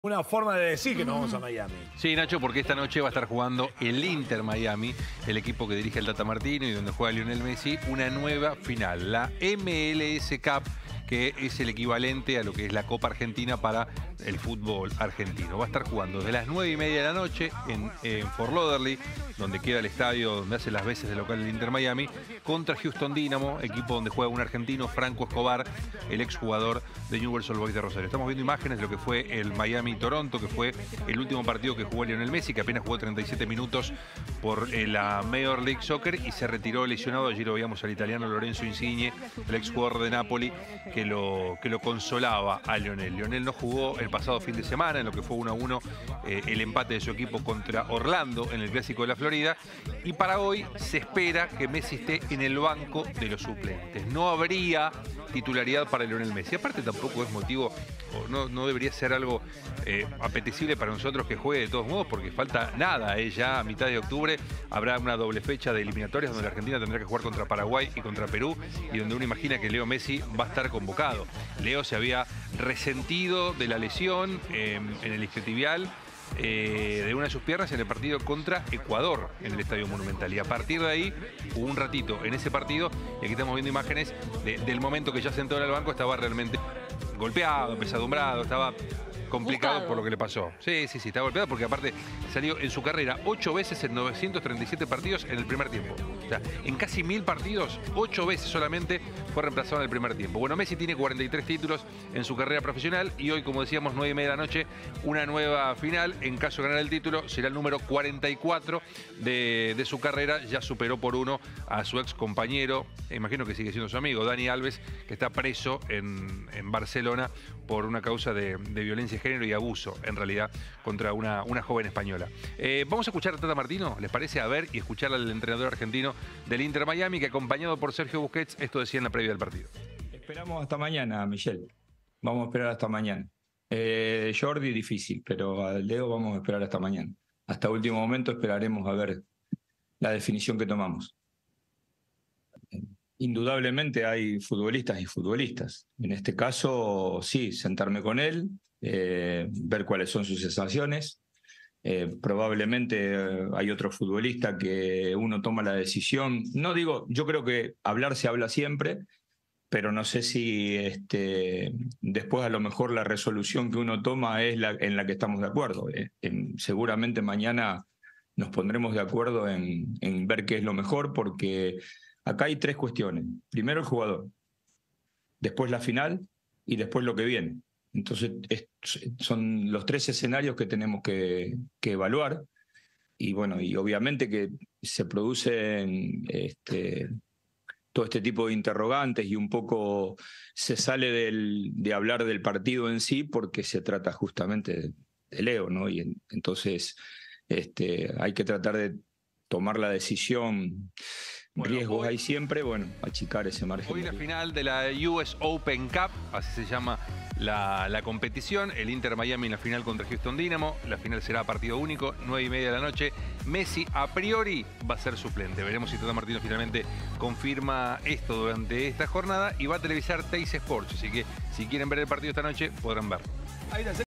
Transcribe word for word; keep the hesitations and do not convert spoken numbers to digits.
Una forma de decir que nos vamos a Miami. Sí, Nacho, porque esta noche va a estar jugando el Inter Miami, el equipo que dirige el Tata Martino y donde juega Lionel Messi, una nueva final, la M L S Cup, que es el equivalente a lo que es la Copa Argentina para el fútbol argentino. Va a estar jugando desde las nueve y media de la noche en, en Fort Lauderdale, donde queda el estadio donde hace las veces de local del Inter Miami, contra Houston Dynamo, equipo donde juega un argentino, Franco Escobar, el exjugador de Newell's Old Boys de Rosario. Estamos viendo imágenes de lo que fue el Miami-Toronto, que fue el último partido que jugó Lionel Messi, que apenas jugó treinta y siete minutos por eh, la Major League Soccer y se retiró lesionado. Allí lo veíamos al italiano Lorenzo Insigne, el exjugador de Napoli, que lo, que lo consolaba a Lionel. Lionel no jugó el pasado fin de semana en lo que fue uno a uno eh, el empate de su equipo contra Orlando en el Clásico de la Florida, y para hoy se espera que Messi esté en el banco de los suplentes. No habría titularidad para Lionel Messi. Aparte tampoco es motivo, o no, no debería ser algo eh, apetecible para nosotros que juegue de todos modos, porque falta nada, eh, ya a mitad de octubre habrá una doble fecha de eliminatorias donde la Argentina tendrá que jugar contra Paraguay y contra Perú, y donde uno imagina que Leo Messi va a estar convocado. Leo se había resentido de la lesión eh, en el isquiotibial Eh, de una de sus piernas en el partido contra Ecuador en el Estadio Monumental, y a partir de ahí hubo un ratito en ese partido, y aquí estamos viendo imágenes de, del momento que ya sentó en el banco, estaba realmente golpeado, pesadumbrado, estaba complicado Buscado. por lo que le pasó. Sí, sí, sí, está golpeado porque aparte salió en su carrera ocho veces en novecientos treinta y siete partidos en el primer tiempo. O sea, en casi mil partidos, ocho veces solamente fue reemplazado en el primer tiempo. Bueno, Messi tiene cuarenta y tres títulos en su carrera profesional y hoy, como decíamos, nueve y media de la noche, una nueva final. En caso de ganar el título, será el número cuarenta y cuatro de, de su carrera. Ya superó por uno a su ex compañero, imagino que sigue siendo su amigo, Dani Alves, que está preso en, en Barcelona por una causa de, de violencia de género y abuso, en realidad, contra una, una joven española. Eh, vamos a escuchar a Tata Martino, ¿les parece? A ver, y escuchar al entrenador argentino del Inter Miami, que acompañado por Sergio Busquets, esto decía en la previa del partido. Esperamos hasta mañana, Michelle. Vamos a esperar hasta mañana. Eh, Jordi, difícil, pero al Leo vamos a esperar hasta mañana. Hasta último momento esperaremos a ver la definición que tomamos. Indudablemente hay futbolistas y futbolistas. En este caso, sí, sentarme con él, eh, ver cuáles son sus sensaciones. Eh, probablemente eh, hay otro futbolista que uno toma la decisión. No digo, yo creo que hablar se habla siempre, pero no sé si este, después a lo mejor la resolución que uno toma es la en la que estamos de acuerdo. Eh, en, seguramente mañana nos pondremos de acuerdo en, en ver qué es lo mejor, porque acá hay tres cuestiones. Primero el jugador, después la final y después lo que viene. Entonces es, son los tres escenarios que tenemos que, que evaluar, y bueno, y obviamente que se producen este, todo este tipo de interrogantes y un poco se sale del, de hablar del partido en sí, porque se trata justamente de, de Leo, ¿no? Y en, entonces este, hay que tratar de tomar la decisión. Bueno, riesgos hoy, hay siempre, bueno, achicar ese margen. Hoy la final de la U S Open Cup, así se llama la, la competición. El Inter Miami en la final contra Houston Dynamo. La final será partido único, nueve y media de la noche. Messi a priori va a ser suplente. Veremos si Tata Martino finalmente confirma esto durante esta jornada, y va a televisar Teis Sports. Así que si quieren ver el partido esta noche, podrán verlo.